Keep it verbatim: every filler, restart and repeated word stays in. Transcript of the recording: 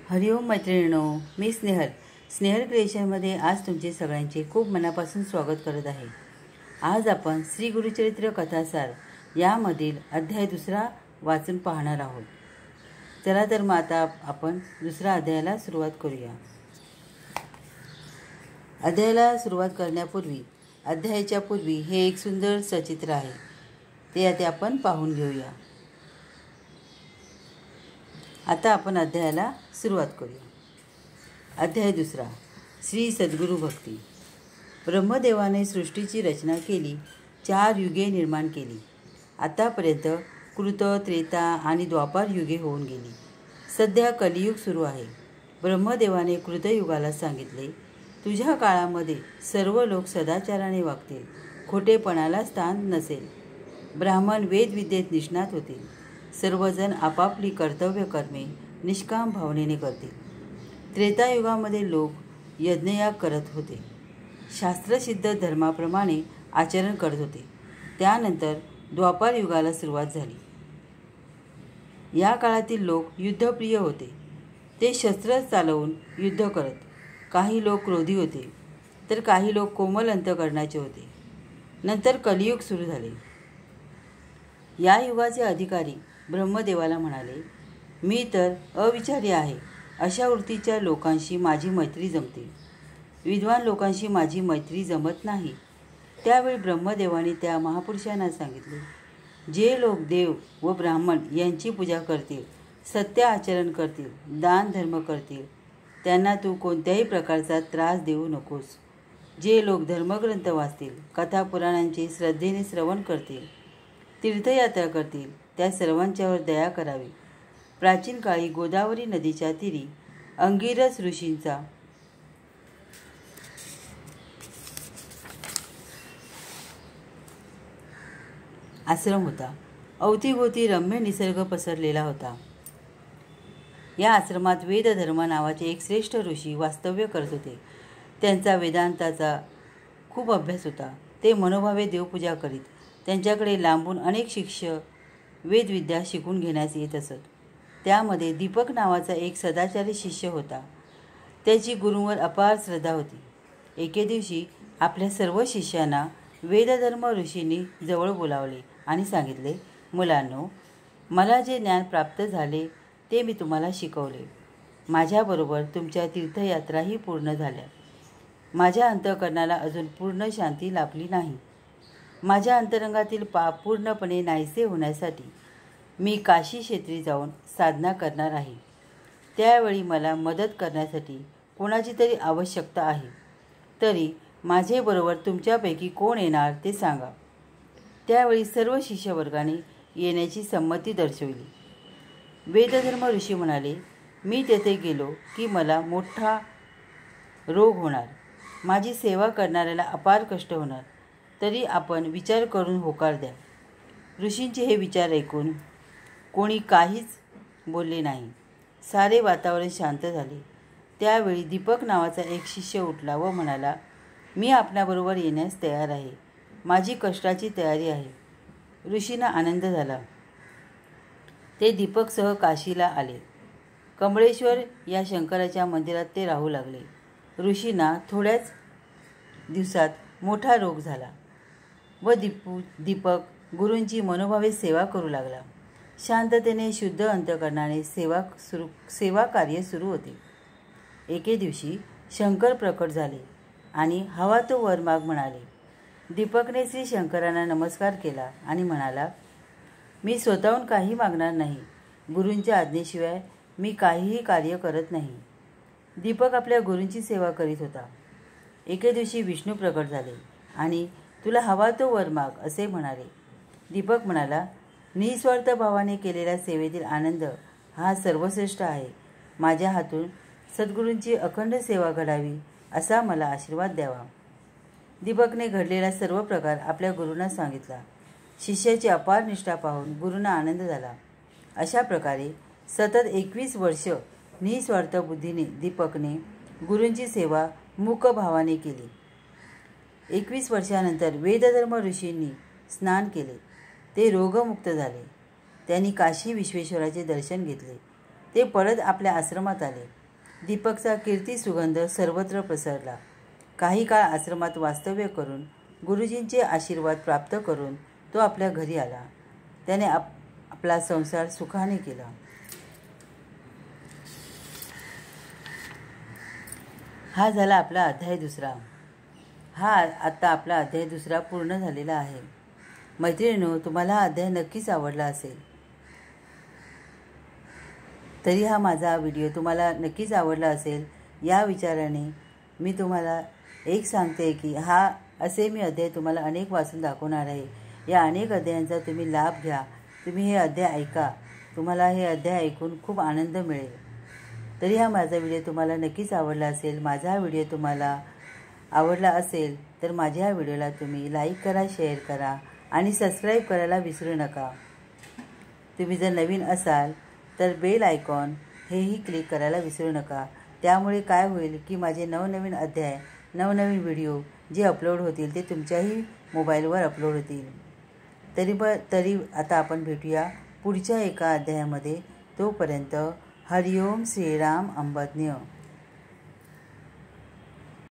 हरिओम मैत्रिणींनो, मी स्नेहल स्नेहल क्रिएशनमध्ये आज तुमचे सगळ्यांचे खूप मनापासून स्वागत करत आहे। आज आपण श्री गुरुचरित्र कथासार यामधील अध्याय दुसरा वाचून पाहणार आहोत। चला तर मग आता आपण दुसऱ्या अध्यायाला सुरुवात करूया। अध्यायाला सुरुवात करण्यापूर्वी अध्यायाच्या पूर्वी हे एक सुंदर सचित्र आहे, ते आता आपण पाहून घेऊया। आता आपण अध्यायाला सुरुवात करूया। अध्याय दुसरा, श्री सद्गुरु भक्ती। ब्रह्मदेवाने सृष्टीची रचना केली, चार युगे निर्माण केली। आतापर्यंत कृत, त्रेता आणि द्वापार युगे होऊन गेली। सध्या कलियुग सुरू आहे। ब्रह्मदेवाने कृतयुगाला सांगितले, तुझ्या काळामध्ये सर्व लोक सदाचाराने वागतील, खोटेपणाला स्थान नसेल। ब्राह्मण वेदविद्येत निष्णात होतील, सर्वजण आपापली कर्तव्य कर्मे निष्काम भावनेने करतील। त्रेतायुगामध्ये लोक यज्ञयाग करत होते, शास्त्रसिद्ध धर्माप्रमाणे आचरण करत होते। त्यानंतर द्वापार युगाला सुरुवात झाली। या काळातील लोक युद्धप्रिय होते, ते शस्त्र चालवून युद्ध करत। काही लोक क्रोधी होते, तर काही लोक कोमल अंतकरणाचे होते। नंतर कलियुग सुरू झाले। या युगाचे अधिकारी ब्रह्मदेवाला म्हणाले, मी तर अविचारी आहे, अशा वृत्तीच्या लोकांशी माझी मैत्री जमते, विद्वान लोकांशी माझी मैत्री जमत नाही। त्यावेळी ब्रह्मदेवाने त्या महापुरुषांना सांगितले, जे लोक देव व ब्राह्मण यांची पूजा करतील, सत्य आचरण करतील, दान धर्म करतील, त्यांना तू कोणत्याही प्रकारचा त्रास देऊ नकोस। जे लोक धर्मग्रंथ वाचतील, कथा पुराणांचे श्रद्धेने श्रवण करतील, तीर्थयात्रा करतील, त्या सर्वांच्यावर दया करावी। प्राचीन काळी गोदावरी नदीच्या तीरी अंगिरस ऋषींचा आश्रम होता। अवतीभोवती रम्य निसर्ग पसरलेला होता। या आश्रमात वेदधर्म नावाचे एक श्रेष्ठ ऋषी वास्तव्य करत होते। त्यांचा वेदांताचा खूप अभ्यास होता। ते मनोभावे देवपूजा करीत। त्यांच्याकडे लांबून अनेक शिष्य वेदविद्या शिकून घेण्यास येत असत। त्यामध्ये दीपक नावाचा एक सदाचारी शिष्य होता। त्याची गुरूंवर अपार श्रद्धा होती। एके दिवशी आपल्या सर्व शिष्यांना वेदधर्म ऋषींनी जवळ बोलावले आणि सांगितले, मुलांनो, मला जे ज्ञान प्राप्त झाले ते मी तुम्हाला शिकवले। माझ्याबरोबर तुमच्या तीर्थयात्राही पूर्ण झाल्या। माझ्या अंतःकरणाला अजून पूर्ण शांती लाभली नाही। माझ्या अंतरंगातील पाप पूर्णपणे नाहीसे होण्यासाठी मी काशी क्षेत्री जाऊन साधना करणार आहे। त्यावेळी मला मदत करण्यासाठी कोणाची तरी आवश्यकता आहे। तरी माझेबरोबर तुमच्यापैकी कोण येणार ते सांगा। त्यावेळी सर्व शिष्यवर्गाने येण्याची संमती दर्शविली। वेदधर्म ऋषी म्हणाले, मी तेथे गेलो की मला मोठा रोग होणार, माझी सेवा करणाऱ्याला अपार कष्ट होणार, तरी आपण विचार करून होकार द्या। ऋषींचे हे विचार ऐकून कोणी काहीच बोलले नाही। सारे वातावरण शांत झाले। त्यावेळी दीपक नावाचा एक शिष्य उठला व म्हणाला, मी आपल्याबरोबर येण्यास तयार आहे, माझी कष्टाची तयारी आहे। ऋषींना आनंद झाला। ते दीपकसह काशीला आले। कमळेश्वर या शंकराच्या मंदिरात ते राहू लागले। ऋषींना थोड्याच दिवसात मोठा रोग झाला व दीपू दीपक गुरूंची मनोभावे सेवा करू लागला। शांततेने शुद्ध अंतकरणाने सेवा सुरू सेवा कार्य सुरू होते। एके दिवशी शंकर प्रकट झाले आणि हवा तो वर माग म्हणाले। दीपकने श्री शंकरांना नमस्कार केला आणि म्हणाला, मी स्वतःहून काही मागणार नाही, गुरूंच्या आज्ञेशिवाय मी काहीही कार्य करत नाही। दीपक आपल्या गुरूंची सेवा करीत होता। एके दिवशी विष्णू प्रकट झाले आणि तुला हवा तो वर माग असे म्हणाले। दीपक म्हणाला, निस्वार्थ भावाने केलेल्या सेवेतील आनंद हा सर्वश्रेष्ठ आहे। माझ्या हातून सद्गुरूंची अखंड सेवा घडावी असा मला आशीर्वाद द्यावा। दीपकने घडलेला सर्व प्रकार आपल्या गुरूंना सांगितला। शिष्याची अपार निष्ठा पाहून गुरूंना आनंद झाला। अशा प्रकारे सतत एकवीस वर्ष निस्वार्थ बुद्धीने दीपकने गुरूंची सेवा मूक भावाने केली। एकवीस वर्षानंतर वेदधर्म ऋषींनी स्नान केले। ते रोगमुक्त झाले। त्यांनी काशी विश्वेश्वराचे दर्शन घेतले। ते परत आपल्या आश्रमात आले. दीपकचा कीर्ती सुगंध सर्वत्र पसरला. काही काळ आश्रमात वास्तव्य करून गुरुजींचे आशीर्वाद प्राप्त करून तो आपल्या घरी आला. त्याने आप आपला संसार सुखाने केला. हा झाला आपला अध्याय दुसरा. हा आता आपला अध्याय दुसरा पूर्ण झालेला आहे. मैत्रिणींनो, तुम्हाला हा अध्याय नक्कीच आवडला असेल. तरी हा माझा व्हिडिओ तुम्हाला नक्कीच आवडला असेल या विचाराने मी तुम्हाला एक सांगते की हा असे मी अध्याय तुम्हाला अनेक वाचून दाखवणार आहे. या अनेक अध्यायांचा तुम्ही लाभ घ्या. तुम्ही हे अध्याय ऐका. तुम्हाला हे अध्याय ऐकून खूप आनंद मिळेल. तरी हा माझा व्हिडिओ तुम्हाला नक्कीच आवडला असेल. माझा हा व्हिडिओ तुम्हाला आवडला असेल तर माझ्या या व्हिडिओला तुम्ही लाईक करा, शेअर करा आणि सबस्क्राईब करायला विसरू नका. तुम्ही जर नवीन असाल तर बेल आयकॉन हेही क्लिक करायला विसरू नका. त्यामुळे काय होईल की माझे नवनवीन अध्याय, नवनवीन व्हिडिओ जे अपलोड होतील ते तुमच्याही मोबाईलवर अपलोड होतील. तरी ब तरी आता आपण भेटूया पुढच्या एका अध्यायामध्ये. तोपर्यंत हरिओम श्रीराम अंबज्ञ.